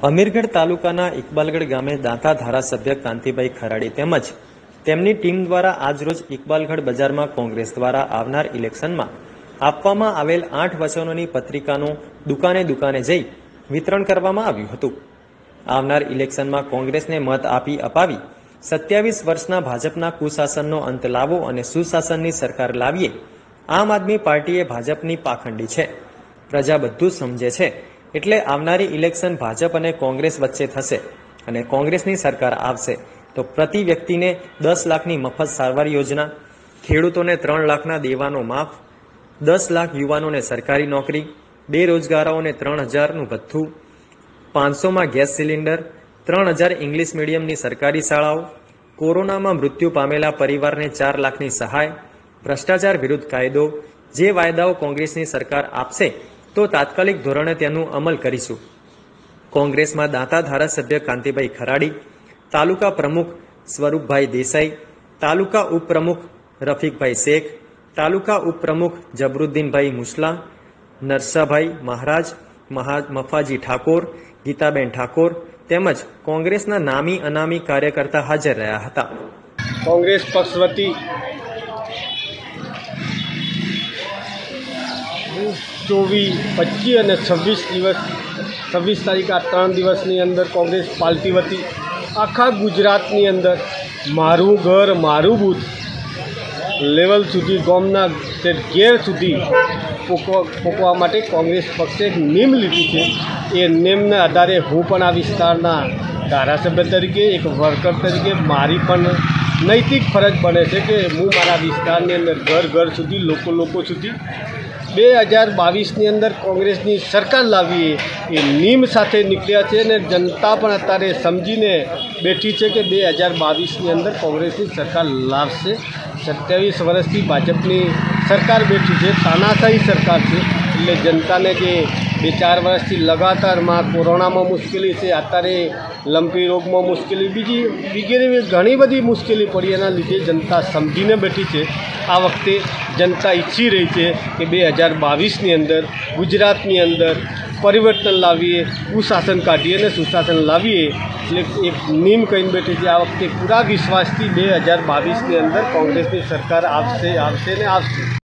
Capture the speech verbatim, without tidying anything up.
અમીરગઢ તાલુકાના ઇકબાલગઢ ગામે દાંતા ધારાસભ્ય કાંતિભાઈ ખરાડી તેમજ તેમની ટીમ દ્વારા આજરોજ ઇકબાલગઢ બજારમાં કોંગ્રેસ દ્વારા આવનાર ઇલેક્શનમાં આપવામાં આવેલ આઠ વચનોની પત્રિકાનું દુકાને દુકાને જઈ વિતરણ કરવામાં આવ્યું હતું। આવનાર ઇલેક્શનમાં કોંગ્રેસને મત આપી અપાવી સત્યાવીસ વર્ષના ભાજપના કુશાસનનો અંત લાવો અને સુશાસનની સરકાર લાવીએ। આમ આદમી પાર્ટીએ ભાજપની પાખંડી છે, પ્રજા બધું સમજે છે, એટલે આવનારી ઇલેક્શન ભાજપ અને કોંગ્રેસ વચ્ચે થશે અને કોંગ્રેસની સરકાર આવશે તો પ્રતિ વ્યક્તિને દસ લાખની મફત સારવાર યોજના, ખેડૂતોને ત્રણ લાખના દેવાનો માફ, દસ લાખ યુવાનોને સરકારી નોકરી, બેરોજગારોને ત્રણ હજારનું ભથ્થું, પાંચસોમાં ગેસ સિલિન્ડર, ત્રણ હજાર ઇંગ્લિશ મીડિયમની સરકારી શાળાઓ, કોરોનામાં મૃત્યુ પામેલા પરિવારને ચાર લાખની સહાય, ભ્રષ્ટાચાર વિરુદ્ધ કાયદો। જે વાયદાઓ કોંગ્રેસની સરકાર આપશે તો તાત્કાલિક ધોરણે તેનું અમલ કરીશું। કોંગ્રેસમાં દાંતા ધારાસભ્ય કાંતિભાઈ ખરાડી, તાલુકા પ્રમુખ સ્વરૂપભાઈ દેસાઈ, તાલુકા ઉપપ્રમુખ રફીકભાઈ શેખ, તાલુકા ઉપપ્રમુખ જબરુદ્દીનભાઈ મુસલા, નરસાભાઈ મહારાજ, મફાજી ઠાકોર, ગીતાબેન ઠાકોર તેમજ કોંગ્રેસના નામી અનામી કાર્યકર્તા હાજર રહ્યા હતા। કોંગ્રેસ પક્ષ વતી ચોવીસ પચીસ અને છવ્વીસ દિવસ છવ્વીસ તારીખ આ ત્રણ દિવસની અંદર કોંગ્રેસ પાર્ટી વતી આખા ગુજરાતની અંદર મારું ઘર મારું બૂથ લેવલ સુધી ગામના ઘેર સુધી પોકવા પોકવા માટે કોંગ્રેસ પક્ષે એક નેમ લીધી છે। એ નેમના આધારે હું પણ આ વિસ્તારના ધારાસભ્ય તરીકે એક વર્કર તરીકે મારી પણ નૈતિક ફરજ બને છે કે હું મારા વિસ્તારની અંદર ઘર ઘર સુધી લોકો લોકો સુધી બે હજાર બાવીસની અંદર કોંગ્રેસની સરકાર લાવીએ એ નીમ સાથે નીકળ્યા છે અને જનતા પણ અત્યારે સમજીને બેઠી છે કે બે હજાર બાવીસની અંદર કોંગ્રેસની સરકાર લાવશે। સત્યાવીસ વર્ષથી ભાજપની સરકાર બેઠી છે, તાનાશાહી સરકાર છે, એટલે જનતાને જે બે ચાર વર્ષથી લગાતારમાં કોરોનામાં મુશ્કેલી છે, અત્યારે લંપી રોગમાં મુશ્કેલી, બીજી વગેરે ઘણી બધી મુશ્કેલી પડી, એના લીધે જનતા સમજીને બેઠી છે। આ વખતે જનતા ઈચ્છી રહી છે કે બે હજાર બાવીસની અંદર ગુજરાતની અંદર પરિવર્તન લાવીએ, કુશાસન કાઢીએ અને સુશાસન લાવીએ, એટલે એક નીમ કહીને બેઠી છે। આ વખતે પૂરા વિશ્વાસથી બે હજાર બાવીસની અંદર કોંગ્રેસની સરકાર આવશે આવશે ને આવશે।